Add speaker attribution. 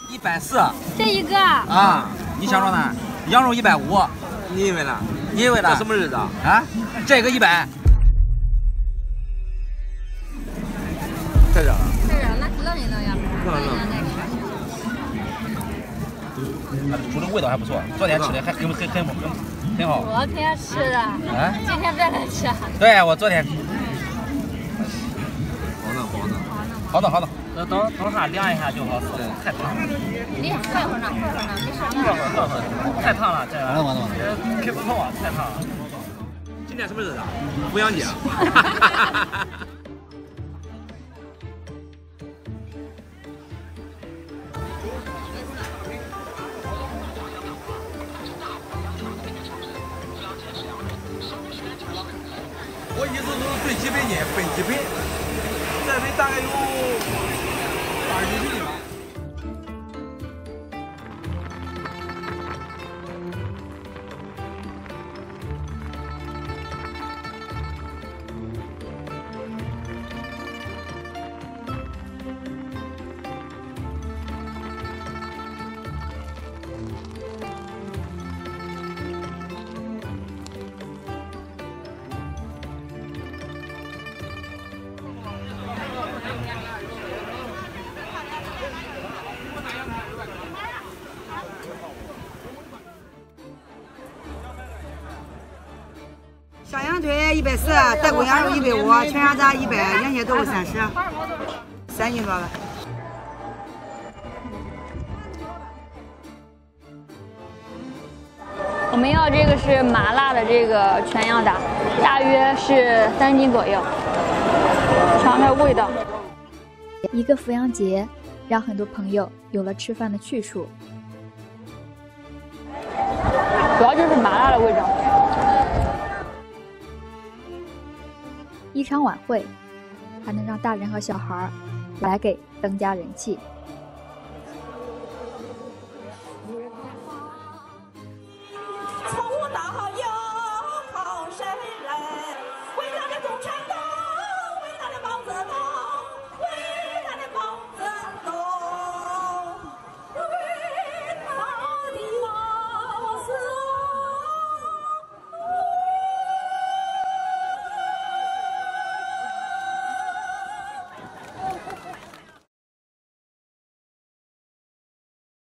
Speaker 1: 140。
Speaker 2: 这一个
Speaker 1: 啊，你想说呢？羊肉150。
Speaker 3: 你以为呢？
Speaker 1: 你以为呢？
Speaker 3: 这什么日子啊？
Speaker 1: 啊，这个100。
Speaker 3: 在这儿。
Speaker 2: 这是冷一冷呀，
Speaker 1: 煮的味道还不错，昨天吃的还很好。
Speaker 2: 昨天吃的，
Speaker 1: 啊？
Speaker 2: 今天再来吃。
Speaker 1: 对，我昨天。
Speaker 3: 好弄。
Speaker 4: 等它凉一下就好吃。太烫了。
Speaker 2: 快会儿呢，没事。
Speaker 4: 太烫了，这
Speaker 1: 完了。
Speaker 4: 开不透啊，太烫了。
Speaker 3: 今天什么日子啊？五羊节。我一直都是最基本的分几盆，这盆大概有20斤吧。
Speaker 5: 小羊腿140，带骨羊肉150，全羊杂100，羊血豆腐30，3斤多了。
Speaker 2: 我们要这个是麻辣的这个全羊杂，大约是3斤左右，尝尝味道。
Speaker 6: 一个扶阳节，让很多朋友有了吃饭的去处。
Speaker 2: 主要就是麻辣的味道。
Speaker 6: 一场晚会，还能让大人和小孩来给增加人气。